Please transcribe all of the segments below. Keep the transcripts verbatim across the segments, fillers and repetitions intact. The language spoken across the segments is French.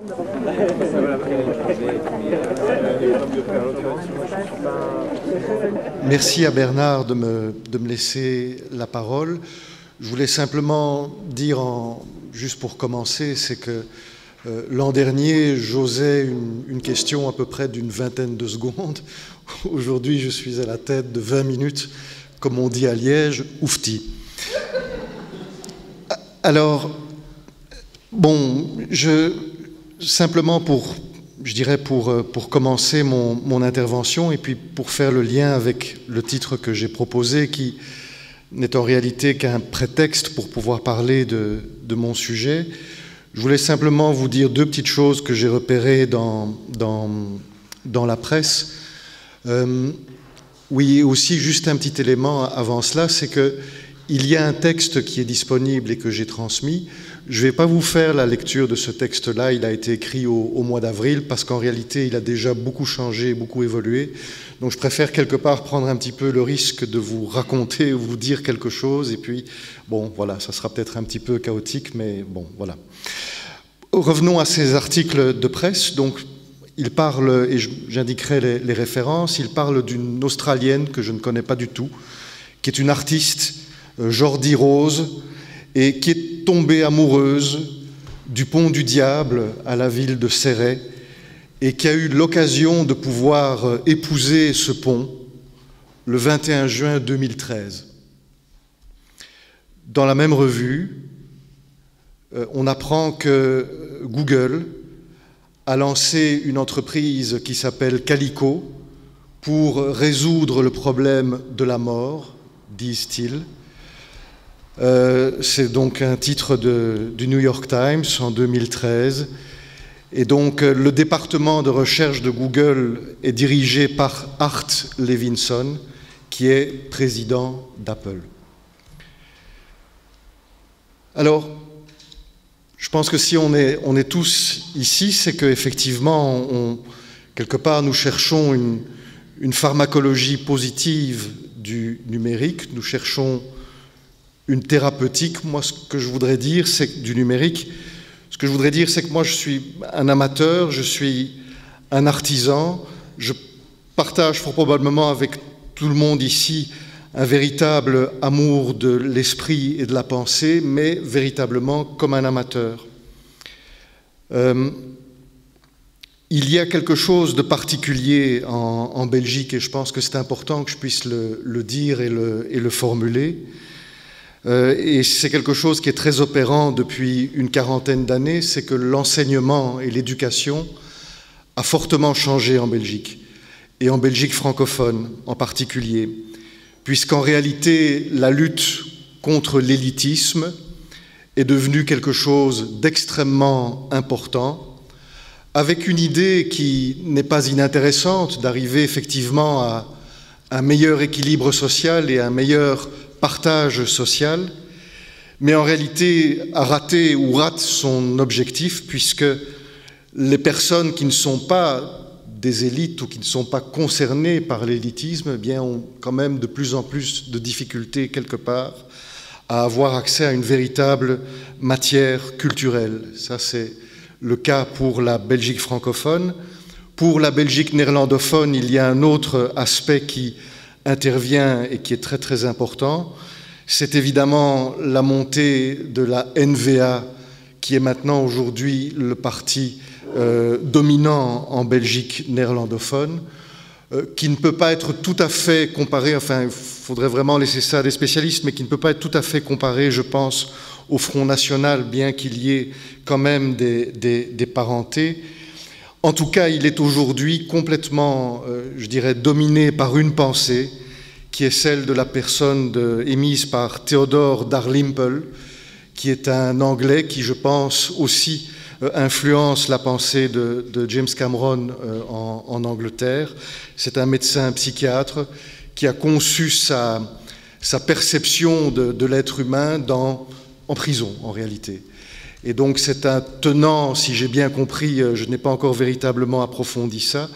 Merci à Bernard de me, de me laisser la parole. Je voulais simplement dire, en, juste pour commencer, c'est que euh, l'an dernier, j'osais une, une question à peu près d'une vingtaine de secondes. Aujourd'hui, je suis à la tête de vingt minutes, comme on dit à Liège, oufti. Alors, bon, je, simplement pour, je dirais pour, pour commencer mon, mon intervention et puis pour faire le lien avec le titre que j'ai proposé, qui n'est en réalité qu'un prétexte pour pouvoir parler de, de mon sujet, je voulais simplement vous dire deux petites choses que j'ai repérées dans, dans, dans la presse. Euh, oui, aussi juste un petit élément avant cela, c'est que il y a un texte qui est disponible et que j'ai transmis. Je ne vais pas vous faire la lecture de ce texte-là, il a été écrit au, au mois d'avril, parce qu'en réalité, il a déjà beaucoup changé, beaucoup évolué. Donc je préfère quelque part prendre un petit peu le risque de vous raconter ou vous dire quelque chose, et puis, bon, voilà, ça sera peut-être un petit peu chaotique, mais bon, voilà. Revenons à ces articles de presse. Donc, il parle, et j'indiquerai les, les références, il parle d'une Australienne que je ne connais pas du tout, qui est une artiste, Jordi Rose, et qui est tombée amoureuse du pont du Diable à la ville de Céret, et qui a eu l'occasion de pouvoir épouser ce pont le vingt et un juin deux mille treize. Dans la même revue, on apprend que Google a lancé une entreprise qui s'appelle Calico pour résoudre le problème de la mort, disent-ils. Euh, c'est donc un titre de, du New York Times en deux mille treize. Et donc le département de recherche de Google est dirigé par Art Levinson, qui est président d'Apple. Alors, je pense que si on est, on est tous ici, c'est qu'effectivement, on, quelque part, nous cherchons une, une pharmacologie positive du numérique, nous cherchons une thérapeutique. Moi, ce que je voudrais dire, c'est du numérique, ce que je voudrais dire, c'est que moi, je suis un amateur, je suis un artisan, je partage fort probablement avec tout le monde ici un véritable amour de l'esprit et de la pensée, mais véritablement comme un amateur. Euh, il y a quelque chose de particulier en, en Belgique, et je pense que c'est important que je puisse le, le dire et le, et le formuler. Euh, et c'est quelque chose qui est très opérant depuis une quarantaine d'années, c'est que l'enseignement et l'éducation a fortement changé en Belgique, et en Belgique francophone en particulier, puisqu'en réalité, la lutte contre l'élitisme est devenue quelque chose d'extrêmement important, avec une idée qui n'est pas inintéressante, d'arriver effectivement à un meilleur équilibre social et un meilleur partage social, mais en réalité a raté ou rate son objectif, puisque les personnes qui ne sont pas des élites ou qui ne sont pas concernées par l'élitisme, eh bien, ont quand même de plus en plus de difficultés quelque part à avoir accès à une véritable matière culturelle. Ça, c'est le cas pour la Belgique francophone. Pour la Belgique néerlandophone, il y a un autre aspect qui intervient et qui est très très important. C'est évidemment la montée de la N V A, qui est maintenant aujourd'hui le parti Euh, dominant en Belgique néerlandophone, euh, qui ne peut pas être tout à fait comparé, enfin il faudrait vraiment laisser ça à des spécialistes, mais qui ne peut pas être tout à fait comparé, je pense, au Front National, bien qu'il y ait quand même des, des, des parentés. En tout cas, il est aujourd'hui complètement, euh, je dirais, dominé par une pensée, qui est celle de la personne de, émise par Theodore Dalrymple, qui est un Anglais qui, je pense, aussi influence la pensée de, de James Cameron euh, en, en Angleterre. C'est un médecin psychiatre qui a conçu sa, sa perception de, de l'être humain dans, en prison, en réalité. Et donc c'est un tenant, si j'ai bien compris, je n'ai pas encore véritablement approfondi ça,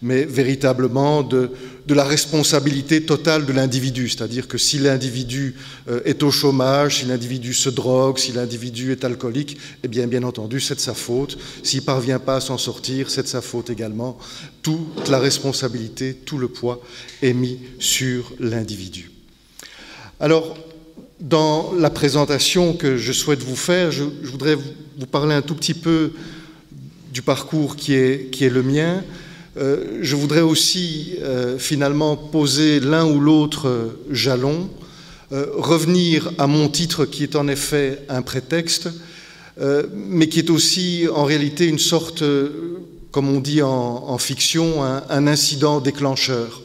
mais véritablement de, de la responsabilité totale de l'individu. C'est-à-dire que si l'individu euh, est au chômage, si l'individu se drogue, si l'individu est alcoolique, eh bien, bien entendu, c'est de sa faute. S'il ne parvient pas à s'en sortir, c'est de sa faute également. Toute la responsabilité, tout le poids est mis sur l'individu. Alors, dans la présentation que je souhaite vous faire, je, je voudrais vous parler un tout petit peu du parcours qui est, qui est le mien. Euh, je voudrais aussi euh, finalement poser l'un ou l'autre euh, jalon, euh, revenir à mon titre qui est en effet un prétexte, euh, mais qui est aussi en réalité une sorte, euh, comme on dit en, en fiction, un, un incident déclencheur.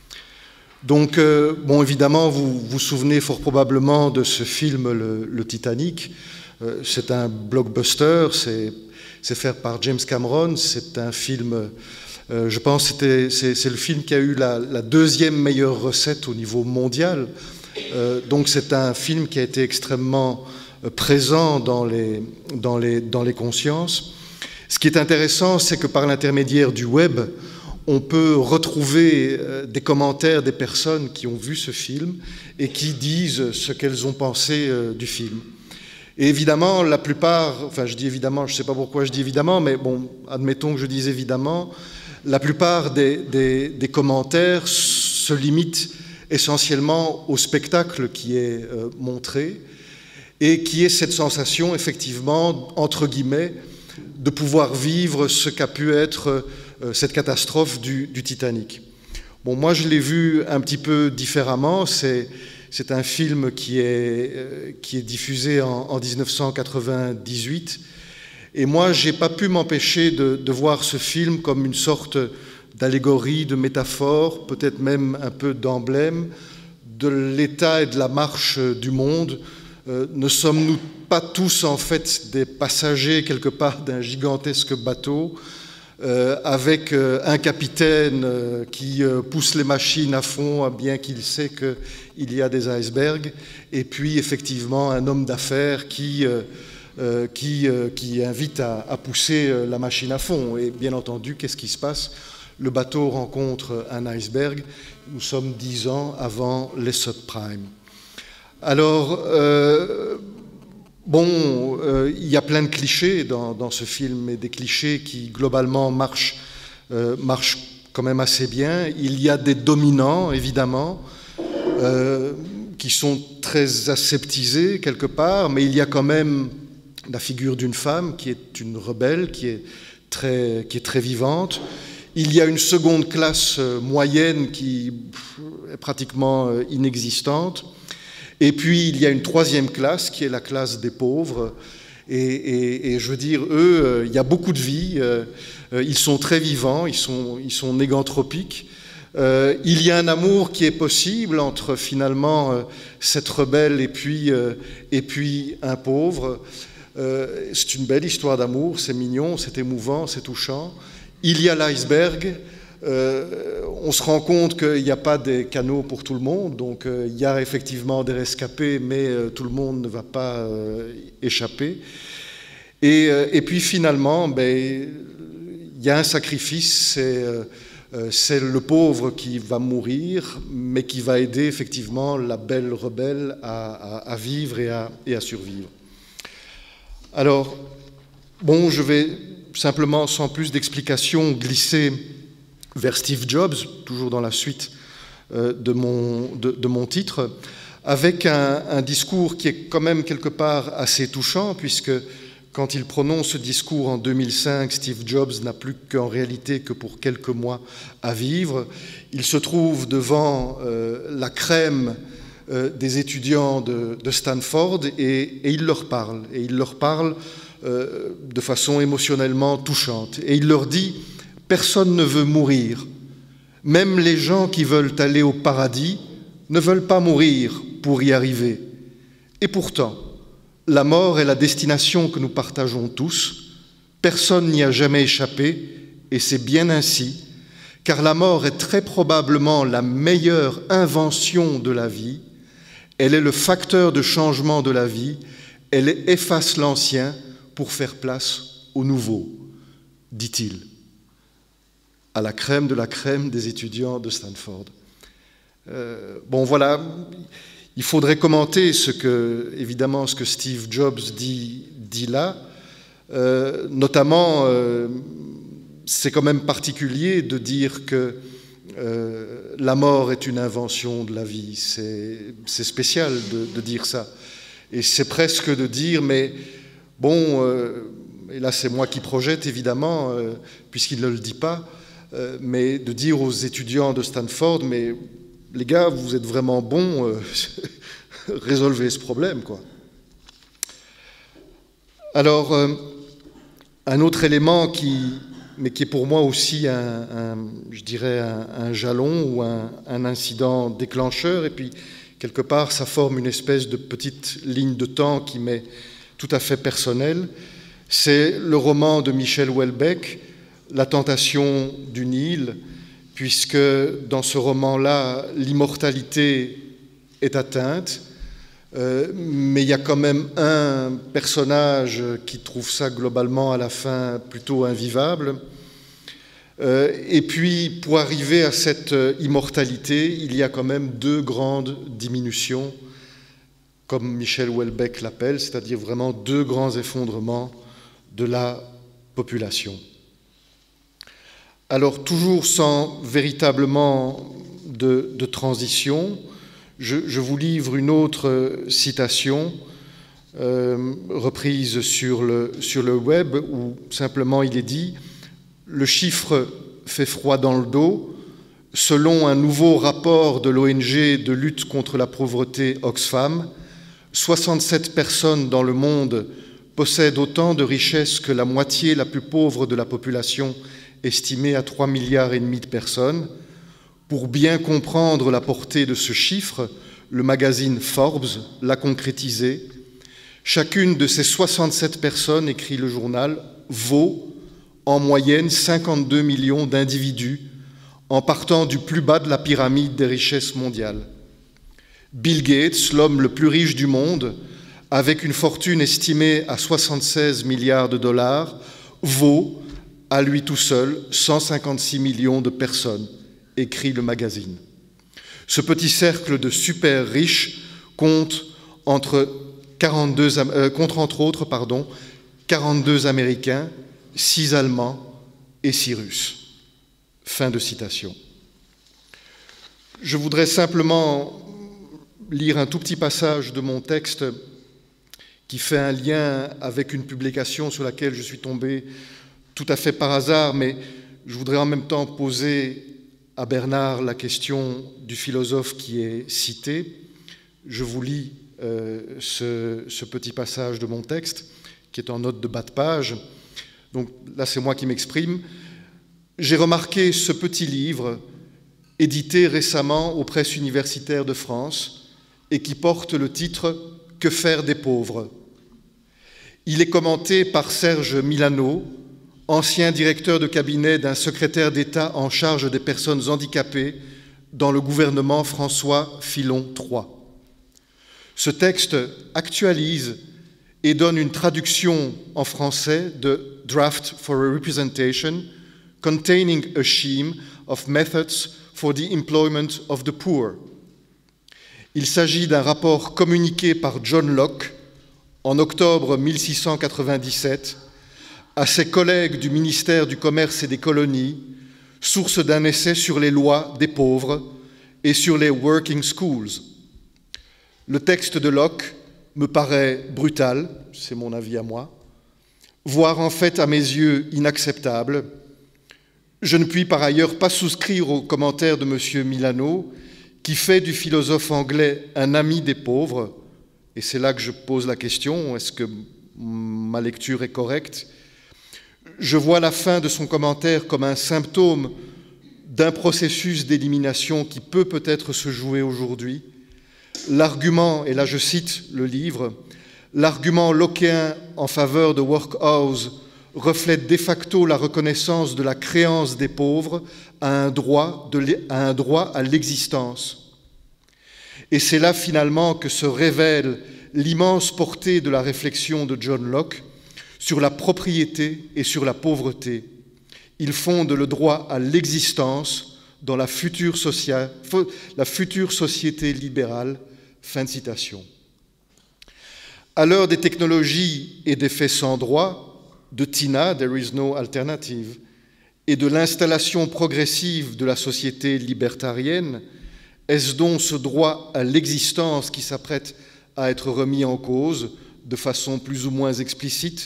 Donc, euh, bon, évidemment, vous vous souvenez fort probablement de ce film, Le, le Titanic. Euh, c'est un blockbuster, c'est fait par James Cameron, c'est un film, euh, je pense que c'est le film qui a eu la, la deuxième meilleure recette au niveau mondial. Euh, donc, c'est un film qui a été extrêmement euh, présent dans les, dans, les, dans les consciences. Ce qui est intéressant, c'est que par l'intermédiaire du web, on peut retrouver des commentaires des personnes qui ont vu ce film et qui disent ce qu'elles ont pensé du film. Et évidemment, la plupart, enfin je dis évidemment, je ne sais pas pourquoi je dis évidemment, mais bon, admettons que je dise évidemment, la plupart des, des, des commentaires se limitent essentiellement au spectacle qui est euh, montré et qui est cette sensation, effectivement, entre guillemets, de pouvoir vivre ce qu'a pu être cette catastrophe du, du Titanic. Bon, moi, je l'ai vu un petit peu différemment. C'est un film qui est, euh, qui est diffusé en, en mille neuf cent quatre-vingt-dix-huit. Et moi, je n'ai pas pu m'empêcher de, de voir ce film comme une sorte d'allégorie, de métaphore, peut-être même un peu d'emblème de l'état et de la marche du monde. Euh, ne sommes-nous pas tous, en fait, des passagers, quelque part, d'un gigantesque bateau Euh, avec euh, un capitaine euh, qui euh, pousse les machines à fond, bien qu'il sait qu'il y a des icebergs, et puis effectivement un homme d'affaires qui, euh, euh, qui, euh, qui invite à, à pousser euh, la machine à fond. Et bien entendu, qu'est-ce qui se passe? Le bateau rencontre un iceberg. Nous sommes dix ans avant les subprimes. Alors, euh, Bon, euh, il y a plein de clichés dans, dans ce film, et des clichés qui, globalement, marchent, euh, marchent quand même assez bien. Il y a des dominants, évidemment, euh, qui sont très aseptisés, quelque part, mais il y a quand même la figure d'une femme qui est une rebelle, qui est très, qui est très vivante. Il y a une seconde classe moyenne qui est pratiquement inexistante. Et puis, il y a une troisième classe, qui est la classe des pauvres. Et, et, et je veux dire, eux, euh, il y a beaucoup de vie. Euh, ils sont très vivants, ils sont, ils sont négantropiques. Euh, il y a un amour qui est possible entre, finalement, euh, cette rebelle et puis, euh, et puis un pauvre. Euh, c'est une belle histoire d'amour, c'est mignon, c'est émouvant, c'est touchant. Il y a l'iceberg. Euh, on se rend compte qu'il n'y a pas des canaux pour tout le monde, donc euh, il y a effectivement des rescapés, mais euh, tout le monde ne va pas euh, échapper. Et, euh, et puis finalement, ben, il y a un sacrifice, c'est euh, c'est le pauvre qui va mourir, mais qui va aider effectivement la belle rebelle à, à, à vivre et à, et à survivre. Alors, bon, je vais simplement, sans plus d'explications, glisser vers Steve Jobs, toujours dans la suite euh, de, mon, de, de mon titre, avec un, un discours qui est quand même quelque part assez touchant, puisque quand il prononce ce discours en deux mille cinq, Steve Jobs n'a plus qu'en réalité que pour quelques mois à vivre. Il se trouve devant euh, la crème euh, des étudiants de, de Stanford et, et il leur parle, et il leur parle euh, de façon émotionnellement touchante. Et il leur dit: personne ne veut mourir. Même les gens qui veulent aller au paradis ne veulent pas mourir pour y arriver. Et pourtant, la mort est la destination que nous partageons tous. Personne n'y a jamais échappé, et c'est bien ainsi, car la mort est très probablement la meilleure invention de la vie. Elle est le facteur de changement de la vie. Elle efface l'ancien pour faire place au nouveau, dit-il. à la crème de la crème des étudiants de Stanford. Euh, bon, voilà, il faudrait commenter ce que, évidemment, ce que Steve Jobs dit, dit là, euh, notamment, euh, c'est quand même particulier de dire que euh, la mort est une invention de la vie, c'est spécial de, de dire ça, et c'est presque de dire, mais bon, euh, et là c'est moi qui projette évidemment, euh, puisqu'il ne le dit pas, euh, mais de dire aux étudiants de Stanford, mais les gars, vous êtes vraiment bons, euh, résolvez ce problème, quoi. Alors, euh, un autre élément qui, mais qui est pour moi aussi un, un je dirais, un, un jalon ou un, un incident déclencheur, et puis quelque part, ça forme une espèce de petite ligne de temps qui m'est tout à fait personnelle. C'est le roman de Michel Houellebecq, La tentation du Nil, puisque dans ce roman-là, l'immortalité est atteinte, euh, mais il y a quand même un personnage qui trouve ça globalement à la fin plutôt invivable. Euh, et puis, pour arriver à cette immortalité, il y a quand même deux grandes diminutions, comme Michel Houellebecq l'appelle, c'est-à-dire vraiment deux grands effondrements de la population. Alors, toujours sans véritablement de, de transition, je, je vous livre une autre citation euh, reprise sur le, sur le web, où simplement il est dit « Le chiffre fait froid dans le dos. Selon un nouveau rapport de l'O N G de lutte contre la pauvreté Oxfam, soixante-sept personnes dans le monde possèdent autant de richesses que la moitié la plus pauvre de la population estimé à trois milliards et demi de personnes. Pour bien comprendre la portée de ce chiffre, le magazine Forbes l'a concrétisé. Chacune de ces soixante-sept personnes, écrit le journal, vaut en moyenne cinquante-deux millions d'individus en partant du plus bas de la pyramide des richesses mondiales. Bill Gates, l'homme le plus riche du monde, avec une fortune estimée à soixante-seize milliards de dollars, vaut à lui tout seul, cent cinquante-six millions de personnes, écrit le magazine. Ce petit cercle de super riches compte entre, quarante-deux, euh, compte entre autres pardon, quarante-deux Américains, six Allemands et six Russes. Fin de citation. Je voudrais simplement lire un tout petit passage de mon texte qui fait un lien avec une publication sur laquelle je suis tombé tout à fait par hasard, mais je voudrais en même temps poser à Bernard la question du philosophe qui est cité. Je vous lis euh, ce, ce petit passage de mon texte, qui est en note de bas de page. Donc là, c'est moi qui m'exprime. J'ai remarqué ce petit livre, édité récemment aux presses universitaires de France, et qui porte le titre « Que faire des pauvres ?» Il est commenté par Serge Milano, ancien directeur de cabinet d'un secrétaire d'État en charge des personnes handicapées dans le gouvernement François Fillon trois. Ce texte actualise et donne une traduction en français de « Draft for a Representation containing a scheme of methods for the employment of the poor ». Il s'agit d'un rapport communiqué par John Locke en octobre mille six cent quatre-vingt-dix-sept à ses collègues du ministère du Commerce et des Colonies, source d'un essai sur les lois des pauvres et sur les working schools. Le texte de Locke me paraît brutal, c'est mon avis à moi, voire en fait à mes yeux inacceptable. Je ne puis par ailleurs pas souscrire aux commentaires de M. Milano, qui fait du philosophe anglais un ami des pauvres, et c'est là que je pose la question, est-ce que ma lecture est correcte? Je vois la fin de son commentaire comme un symptôme d'un processus d'élimination qui peut peut-être se jouer aujourd'hui. L'argument, et là je cite le livre, l'argument lockéen en faveur de Workhouse reflète de facto la reconnaissance de la créance des pauvres à un droit, de, à, un droit à l'existence. Et c'est là finalement que se révèle l'immense portée de la réflexion de John Locke sur la propriété et sur la pauvreté. Il fonde le droit à l'existence dans la future, socia- la future société libérale. Fin de citation. À l'heure des technologies et des faits sans droit, de Tina, There is no alternative, et de l'installation progressive de la société libertarienne, est-ce donc ce droit à l'existence qui s'apprête à être remis en cause de façon plus ou moins explicite?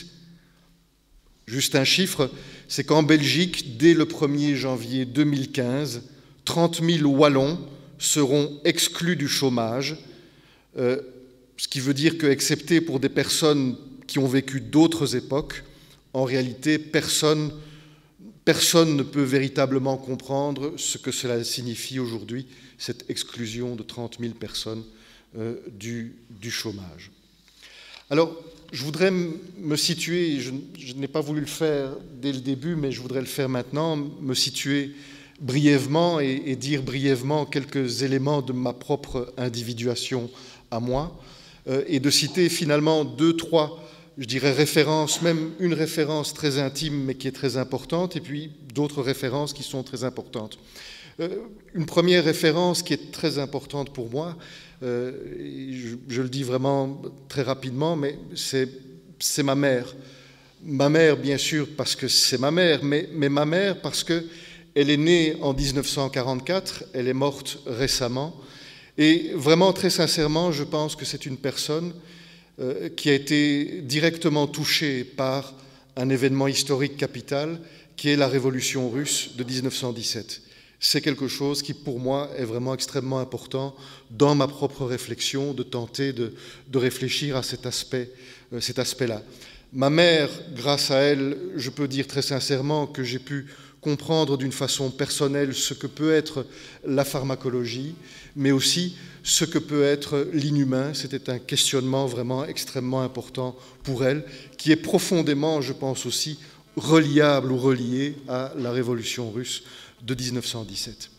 Juste un chiffre, c'est qu'en Belgique, dès le premier janvier deux mille quinze, trente mille Wallons seront exclus du chômage, euh, ce qui veut dire que, excepté pour des personnes qui ont vécu d'autres époques, en réalité, personne, personne ne peut véritablement comprendre ce que cela signifie aujourd'hui, cette exclusion de trente mille personnes euh, du, du chômage. Alors, je voudrais me situer, je, je n'ai pas voulu le faire dès le début, mais je voudrais le faire maintenant, me situer brièvement et, et dire brièvement quelques éléments de ma propre individuation à moi, euh, et de citer finalement deux, trois, je dirais, références, même une référence très intime, mais qui est très importante, et puis d'autres références qui sont très importantes. Euh, une première référence qui est très importante pour moi, euh, je, je le dis vraiment très rapidement, mais c'est, c'est ma mère. Ma mère, bien sûr, parce que c'est ma mère, mais, mais ma mère parce qu'elle est née en mille neuf cent quarante-quatre, elle est morte récemment, et vraiment, très sincèrement, je pense que c'est une personne euh, qui a été directement touchée par un événement historique capital, qui est la Révolution russe de mille neuf cent dix-sept. C'est quelque chose qui, pour moi, est vraiment extrêmement important dans ma propre réflexion, de tenter de, de réfléchir à cet aspect, euh, cet aspect-là. Ma mère, grâce à elle, je peux dire très sincèrement que j'ai pu comprendre d'une façon personnelle ce que peut être la pharmacologie, mais aussi ce que peut être l'inhumain. C'était un questionnement vraiment extrêmement important pour elle, qui est profondément, je pense aussi, reliable ou relié à la Révolution russe de mille neuf cent dix-sept.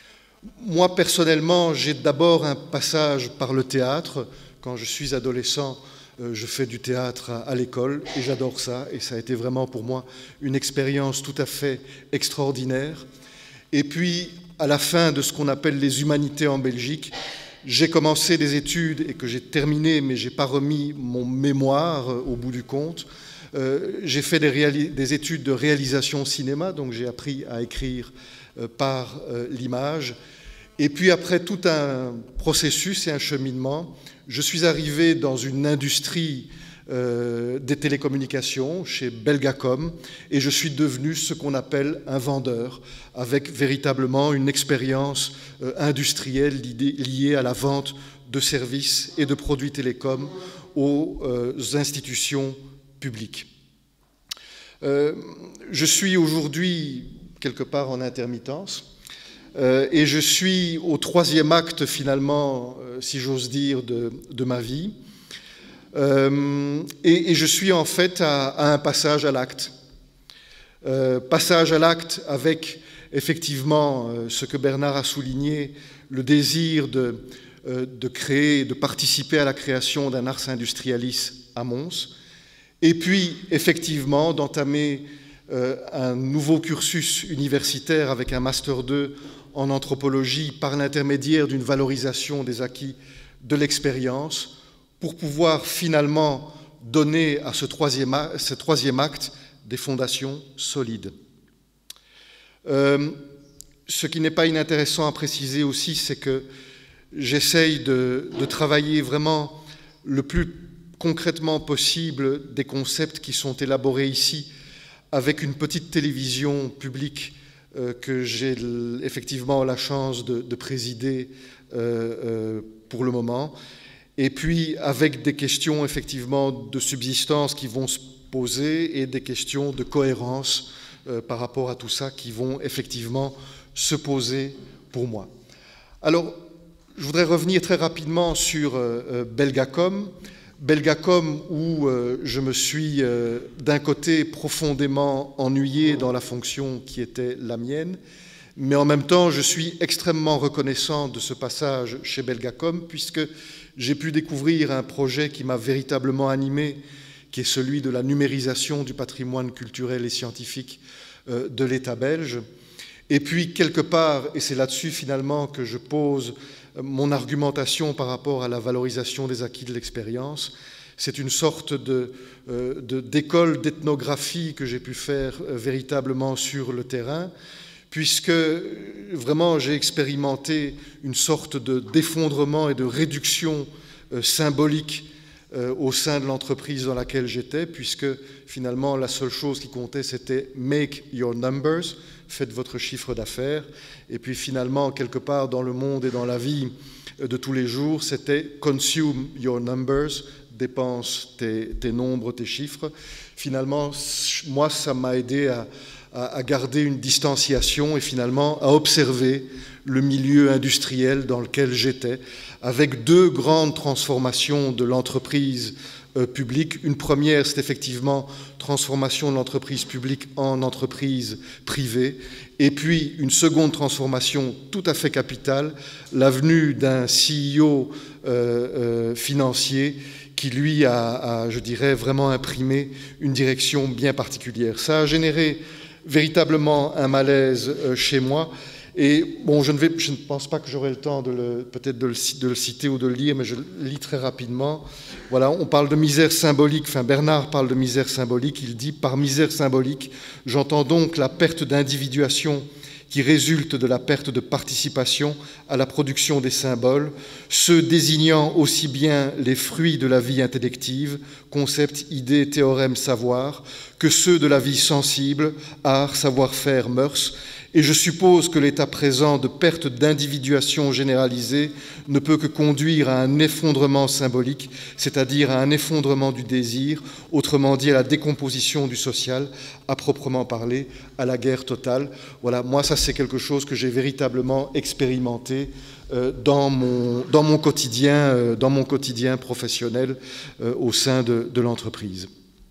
Moi, personnellement, j'ai d'abord un passage par le théâtre. Quand je suis adolescent, je fais du théâtre à l'école et j'adore ça. Et ça a été vraiment pour moi une expérience tout à fait extraordinaire. Et puis, à la fin de ce qu'on appelle les humanités en Belgique, j'ai commencé des études et que j'ai terminé, mais je n'ai pas remis mon mémoire au bout du compte. Euh, j'ai fait des, des études de réalisation cinéma, donc j'ai appris à écrire euh, par euh, l'image. Et puis après tout un processus et un cheminement, je suis arrivé dans une industrie euh, des télécommunications, chez Belgacom, et je suis devenu ce qu'on appelle un vendeur, avec véritablement une expérience euh, industrielle liée à la vente de services et de produits télécoms aux euh, institutions public. Euh, je suis aujourd'hui quelque part en intermittence euh, et je suis au troisième acte finalement, euh, si j'ose dire, de, de ma vie. Euh, et, et je suis en fait à, à un passage à l'acte. Euh, passage à l'acte avec effectivement euh, ce que Bernard a souligné, le désir de, euh, de créer, de participer à la création d'un ars industrialis à Mons. Et puis, effectivement, d'entamer euh, un nouveau cursus universitaire avec un Master deux en anthropologie par l'intermédiaire d'une valorisation des acquis de l'expérience pour pouvoir finalement donner à ce troisième, ce troisième acte des fondations solides. Euh, ce qui n'est pas inintéressant à préciser aussi, c'est que j'essaye de, de travailler vraiment le plus concrètement possible des concepts qui sont élaborés ici avec une petite télévision publique euh, que j'ai effectivement la chance de, de présider euh, euh, pour le moment, et puis avec des questions effectivement de subsistance qui vont se poser et des questions de cohérence euh, par rapport à tout ça qui vont effectivement se poser pour moi. Alors, je voudrais revenir très rapidement sur euh, Belgacom. Belgacom où euh, je me suis euh, d'un côté profondément ennuyé dans la fonction qui était la mienne, mais en même temps je suis extrêmement reconnaissant de ce passage chez Belgacom puisque j'ai pu découvrir un projet qui m'a véritablement animé, qui est celui de la numérisation du patrimoine culturel et scientifique euh, de l'État belge. Et puis, quelque part, et c'est là-dessus finalement que je pose mon argumentation par rapport à la valorisation des acquis de l'expérience, c'est une sorte de, euh, de, d'école d'ethnographie que j'ai pu faire euh, véritablement sur le terrain, puisque vraiment j'ai expérimenté une sorte de, d'effondrement et de réduction euh, symbolique euh, au sein de l'entreprise dans laquelle j'étais, puisque finalement la seule chose qui comptait c'était « make your numbers », faites votre chiffre d'affaires, et puis finalement quelque part dans le monde et dans la vie de tous les jours c'était « consume your numbers », dépense tes, tes nombres, tes chiffres. Finalement, moi, ça m'a aidé à, à, à garder une distanciation et finalement à observer le milieu industriel dans lequel j'étais, avec deux grandes transformations de l'entreprise euh, publique. Une première, c'est effectivement transformation de l'entreprise publique en entreprise privée, et puis une seconde transformation tout à fait capitale, la venue d'un C E O euh, euh, financier qui, lui, a, a, je dirais, vraiment imprimé une direction bien particulière. Ça a généré véritablement un malaise euh, chez moi. Et bon, je ne, vais, je ne pense pas que j'aurai le temps de le, peut-être de le, de le citer ou de le lire, mais je le lis très rapidement. Voilà, on parle de misère symbolique, enfin Bernard parle de misère symbolique, il dit « Par misère symbolique, j'entends donc la perte d'individuation qui résulte de la perte de participation à la production des symboles, ceux désignant aussi bien les fruits de la vie intellective, concepts, idées, théorèmes, savoirs, que ceux de la vie sensible, art, savoir-faire, mœurs. Et je suppose que l'état présent de perte d'individuation généralisée ne peut que conduire à un effondrement symbolique, c'est-à-dire à un effondrement du désir, autrement dit à la décomposition du social, à proprement parler, à la guerre totale. Voilà, moi ça c'est quelque chose que j'ai véritablement expérimenté euh, dans, mon, dans, mon quotidien, euh, dans mon quotidien professionnel euh, au sein de, de l'entreprise.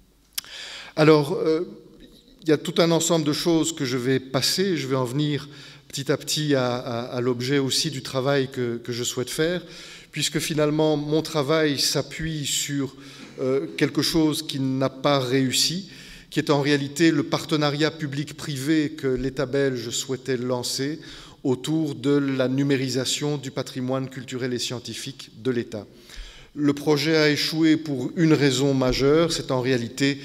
Alors, euh, il y a tout un ensemble de choses que je vais passer, je vais en venir petit à petit à, à, à l'objet aussi du travail que, que je souhaite faire, puisque finalement mon travail s'appuie sur euh, quelque chose qui n'a pas réussi, qui est en réalité le partenariat public-privé que l'État belge souhaitait lancer autour de la numérisation du patrimoine culturel et scientifique de l'État. Le projet a échoué pour une raison majeure, c'est en réalité,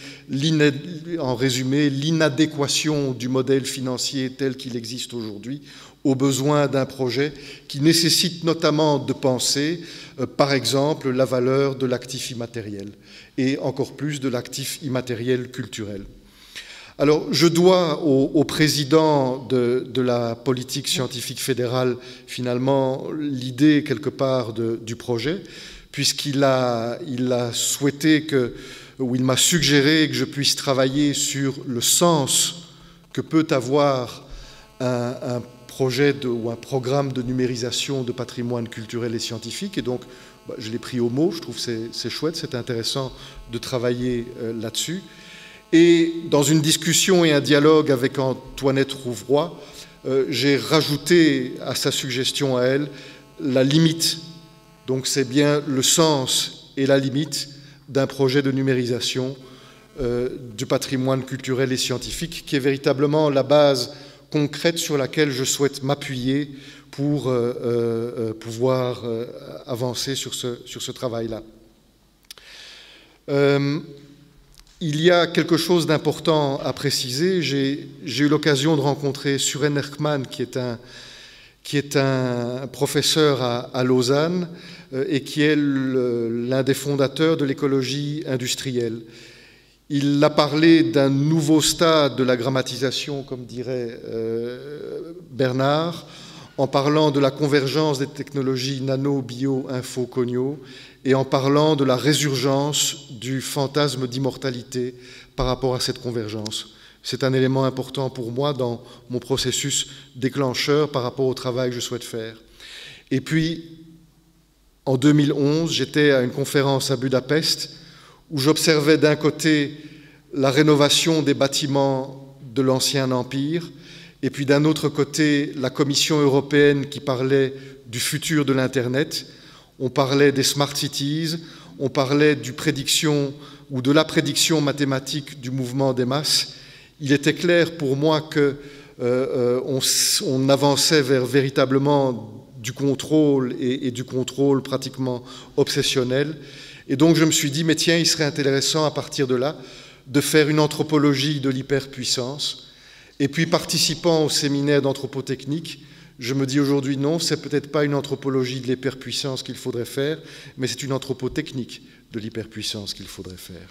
en résumé, l'inadéquation du modèle financier tel qu'il existe aujourd'hui aux besoins d'un projet qui nécessite notamment de penser, euh, par exemple, la valeur de l'actif immatériel et encore plus de l'actif immatériel culturel. Alors, je dois au, au président de, de la politique scientifique fédérale, finalement, l'idée quelque part de, du projet, puisqu'il a, il a souhaité que, ou il m'a suggéré que je puisse travailler sur le sens que peut avoir un, un projet de, ou un programme de numérisation de patrimoine culturel et scientifique. Et donc, bah, je l'ai pris au mot, je trouve que c'est chouette, c'est intéressant de travailler euh, là-dessus. Et dans une discussion et un dialogue avec Antoinette Rouvroy, euh, j'ai rajouté à sa suggestion à elle la limite. Donc c'est bien le sens et la limite d'un projet de numérisation euh, du patrimoine culturel et scientifique qui est véritablement la base concrète sur laquelle je souhaite m'appuyer pour euh, euh, pouvoir euh, avancer sur ce, sur ce travail-là. Euh, il y a quelque chose d'important à préciser. J'ai eu l'occasion de rencontrer Søren Erkman, qui est un qui est un professeur à, à Lausanne euh, et qui est l'un des fondateurs de l'écologie industrielle. Il a parlé d'un nouveau stade de la grammatisation, comme dirait euh, Bernard, en parlant de la convergence des technologies nano, bio, info, conio, et en parlant de la résurgence du fantasme d'immortalité par rapport à cette convergence. C'est un élément important pour moi dans mon processus déclencheur par rapport au travail que je souhaite faire. Et puis, en deux mille onze, j'étais à une conférence à Budapest où j'observais d'un côté la rénovation des bâtiments de l'ancien empire et puis d'un autre côté la Commission européenne qui parlait du futur de l'Internet. On parlait des smart cities, on parlait du prédiction ou de la prédiction mathématique du mouvement des masses. il était clair pour moi que euh, on, on avançait vers véritablement du contrôle et, et du contrôle pratiquement obsessionnel. Et donc je me suis dit, mais tiens, il serait intéressant à partir de là de faire une anthropologie de l'hyperpuissance. Et puis participant au séminaire d'anthropotechnique, je me dis aujourd'hui non, c'est peut-être pas une anthropologie de l'hyperpuissance qu'il faudrait faire, mais c'est une anthropotechnique de l'hyperpuissance qu'il faudrait faire.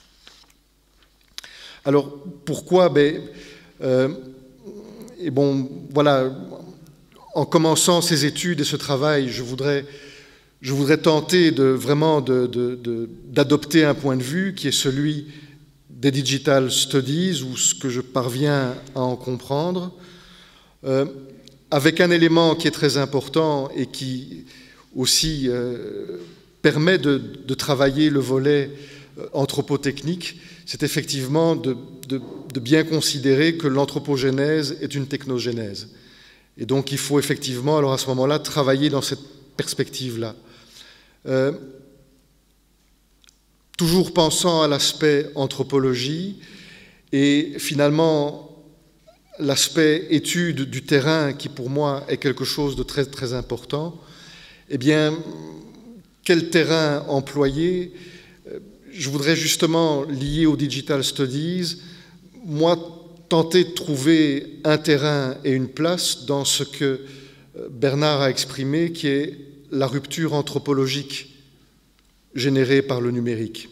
Alors pourquoi ben, euh, et bon, voilà, en commençant ces études et ce travail, je voudrais, je voudrais tenter de, vraiment de, de, de, d'adopter un point de vue qui est celui des digital studies, ou ce que je parviens à en comprendre, euh, avec un élément qui est très important et qui aussi euh, permet de, de travailler le volet euh, anthropotechnique, c'est effectivement de, de, de bien considérer que l'anthropogénèse est une technogénèse. Et donc il faut effectivement, alors à ce moment-là, travailler dans cette perspective-là. Euh, toujours pensant à l'aspect anthropologie et finalement l'aspect étude du terrain qui pour moi est quelque chose de très très important, eh bien quel terrain employer? Je voudrais justement, lié aux digital studies, moi tenter de trouver un terrain et une place dans ce que Bernard a exprimé, qui est la rupture anthropologique générée par le numérique.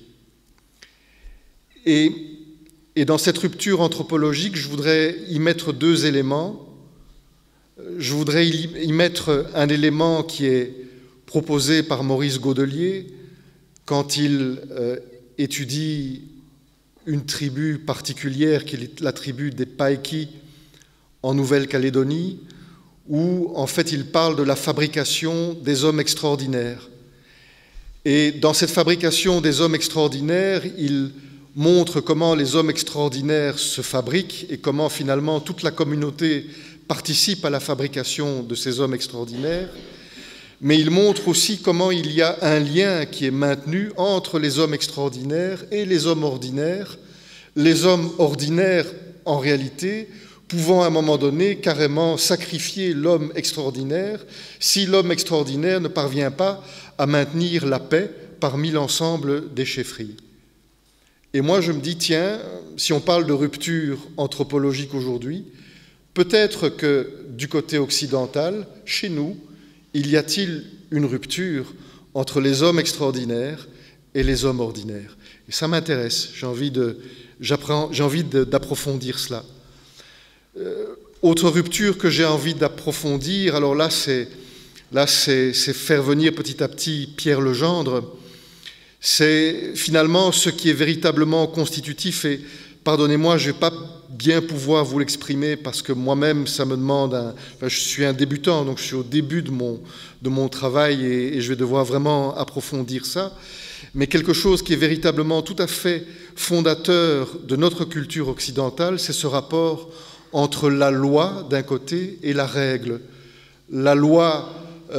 Et, et dans cette rupture anthropologique, je voudrais y mettre deux éléments. Je voudrais y mettre un élément qui est proposé par Maurice Godelier quand il euh, étudie une tribu particulière, qui est la tribu des Païki en Nouvelle-Calédonie, où en fait il parle de la fabrication des hommes extraordinaires. Et dans cette fabrication des hommes extraordinaires, il montre comment les hommes extraordinaires se fabriquent et comment finalement toute la communauté participe à la fabrication de ces hommes extraordinaires. Mais il montre aussi comment il y a un lien qui est maintenu entre les hommes extraordinaires et les hommes ordinaires, les hommes ordinaires, en réalité, pouvant à un moment donné carrément sacrifier l'homme extraordinaire si l'homme extraordinaire ne parvient pas à maintenir la paix parmi l'ensemble des chefferies. Et moi je me dis, tiens, si on parle de rupture anthropologique aujourd'hui, peut-être que du côté occidental, chez nous, il y a-t-il une rupture entre les hommes extraordinaires et les hommes ordinaires? Et ça m'intéresse, j'ai envie de, j'apprends, j'ai envie de, d'approfondir cela. Euh, autre rupture que j'ai envie d'approfondir, alors là c'est, là c'est, c'est faire venir petit à petit Pierre Legendre, c'est finalement ce qui est véritablement constitutif, et pardonnez-moi, je ne vais pas bien pouvoir vous l'exprimer parce que moi-même ça me demande, un, enfin, je suis un débutant donc je suis au début de mon, de mon travail et, et je vais devoir vraiment approfondir ça, mais quelque chose qui est véritablement tout à fait fondateur de notre culture occidentale, c'est ce rapport entre la loi d'un côté et la règle. La loi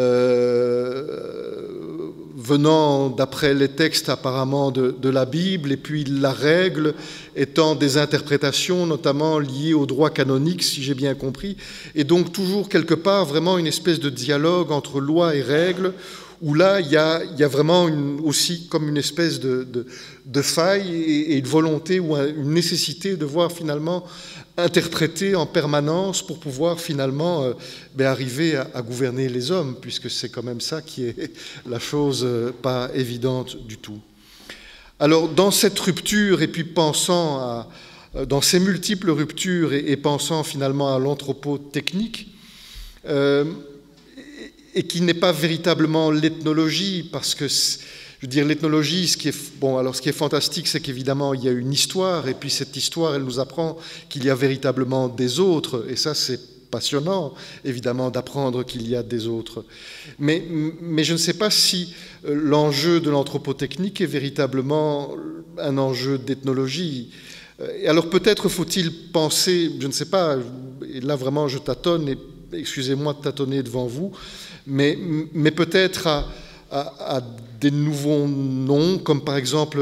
euh, venant d'après les textes apparemment de, de la Bible, et puis la règle étant des interprétations notamment liées au droit canonique, si j'ai bien compris, et donc toujours quelque part vraiment une espèce de dialogue entre loi et règle, où là il y a, il y a vraiment une, aussi comme une espèce de, de, de faille et, et une volonté ou une nécessité de voir finalement interpréter en permanence pour pouvoir finalement euh, ben, arriver à, à gouverner les hommes, puisque c'est quand même ça qui est la chose euh, pas évidente du tout. Alors dans cette rupture, et puis pensant à, dans ces multiples ruptures et, et pensant finalement à l'anthropotechnique, euh, et, et qui n'est pas véritablement l'ethnologie, parce que je veux dire, l'ethnologie, ce qui est, bon, alors ce qui est fantastique, c'est qu'évidemment, il y a une histoire, et puis cette histoire, elle nous apprend qu'il y a véritablement des autres, et ça, c'est passionnant, évidemment, d'apprendre qu'il y a des autres. Mais, mais je ne sais pas si l'enjeu de l'anthropotechnique est véritablement un enjeu d'ethnologie. Et alors peut-être faut-il penser, je ne sais pas, et là vraiment je tâtonne, et excusez-moi de tâtonner devant vous, mais, mais peut-être à... À, à des nouveaux noms, comme par exemple, pourquoi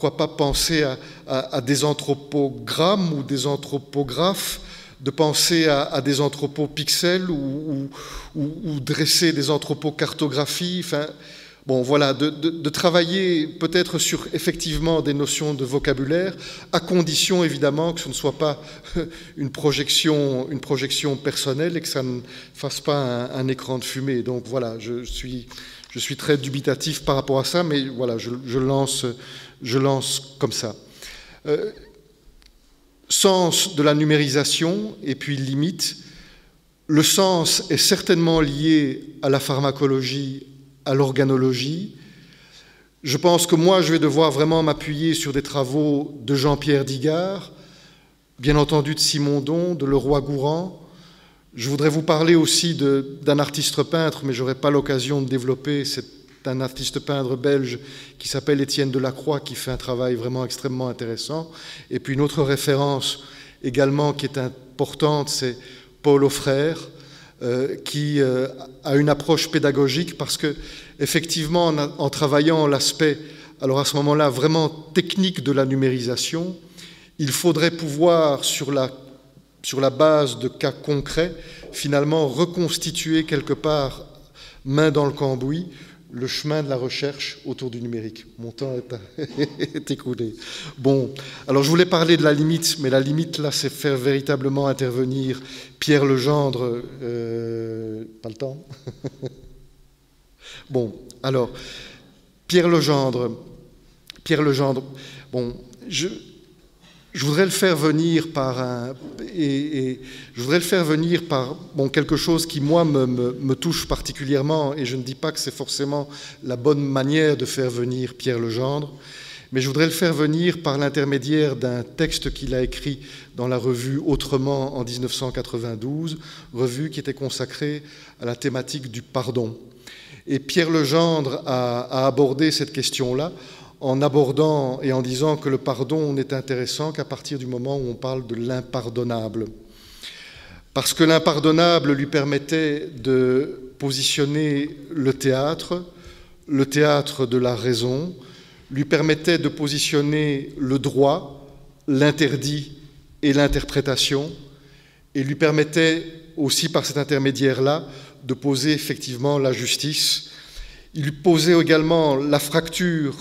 pourquoi pas penser à, à, à des anthropogrammes ou des anthropographes, de penser à, à des anthropopixels ou, ou, ou, ou dresser des anthropocartographies. Enfin, bon, voilà, de, de, de travailler peut-être sur effectivement des notions de vocabulaire, à condition évidemment que ce ne soit pas une projection, une projection personnelle et que ça ne fasse pas un, un écran de fumée. Donc voilà, je suis, je suis très dubitatif par rapport à ça, mais voilà, je, je, lance, je lance comme ça. Euh, Sens de la numérisation et puis limite. Le sens est certainement lié à la pharmacologie, à l'organologie. Je pense que moi, je vais devoir vraiment m'appuyer sur des travaux de Jean-Pierre Digard, bien entendu de Simondon, de Leroy-Gourand. Je voudrais vous parler aussi d'un artiste peintre, mais je n'aurai pas l'occasion de développer. C'est un artiste peintre belge qui s'appelle Étienne Delacroix, qui fait un travail vraiment extrêmement intéressant. Et puis une autre référence également qui est importante, c'est Paul Auffrère, euh, qui euh, a une approche pédagogique parce que, effectivement, en, en travaillant l'aspect, alors à ce moment-là, vraiment technique de la numérisation, il faudrait pouvoir, sur la, sur la base de cas concrets, finalement reconstituer quelque part, main dans le cambouis, le chemin de la recherche autour du numérique. Mon temps est, est écoulé. Bon, alors je voulais parler de la limite, mais la limite, là, c'est faire véritablement intervenir Pierre Legendre. Euh, pas le temps. Bon, alors, Pierre Legendre. Pierre Legendre, bon, je... Je voudrais le faire venir par un, et, et je voudrais le faire venir par bon, quelque chose qui, moi, me, me, me touche particulièrement, et je ne dis pas que c'est forcément la bonne manière de faire venir Pierre Legendre, mais je voudrais le faire venir par l'intermédiaire d'un texte qu'il a écrit dans la revue Autrement en mille neuf cent quatre-vingt-douze, revue qui était consacrée à la thématique du pardon. Et Pierre Legendre a, a abordé cette question-là en abordant et en disant que le pardon n'est intéressant qu'à partir du moment où on parle de l'impardonnable. Parce que l'impardonnable lui permettait de positionner le théâtre, le théâtre de la raison, lui permettait de positionner le droit, l'interdit et l'interprétation, et lui permettait aussi par cet intermédiaire-là de poser effectivement la justice. Il lui posait également la fracture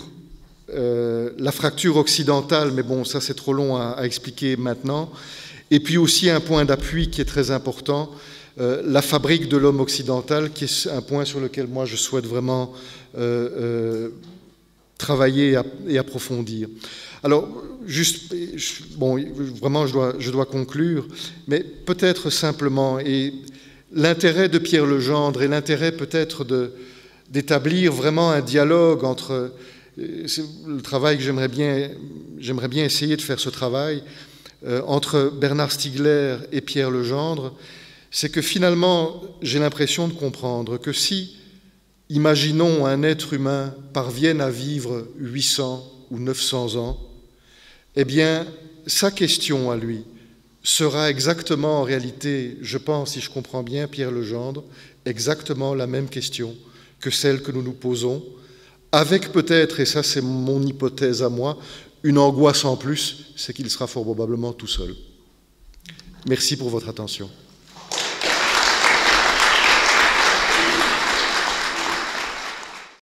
Euh, la fracture occidentale, mais bon, ça c'est trop long à, à expliquer maintenant, et puis aussi un point d'appui qui est très important, euh, la fabrique de l'homme occidental, qui est un point sur lequel moi je souhaite vraiment euh, euh, travailler et approfondir. Alors, juste, bon, vraiment je dois, je dois conclure, mais peut-être simplement, et l'intérêt de Pierre Legendre et l'intérêt peut-être de, d'établir vraiment un dialogue entre... C'est le travail que j'aimerais bien, j'aimerais bien essayer de faire ce travail euh, entre Bernard Stiegler et Pierre Legendre, c'est que finalement, j'ai l'impression de comprendre que si, imaginons, un être humain parvienne à vivre huit cents ou neuf cents ans, eh bien, sa question à lui sera exactement, en réalité, je pense, si je comprends bien Pierre Legendre, exactement la même question que celle que nous nous posons, avec peut-être, et ça c'est mon hypothèse à moi, une angoisse en plus, c'est qu'il sera fort probablement tout seul. Merci pour votre attention.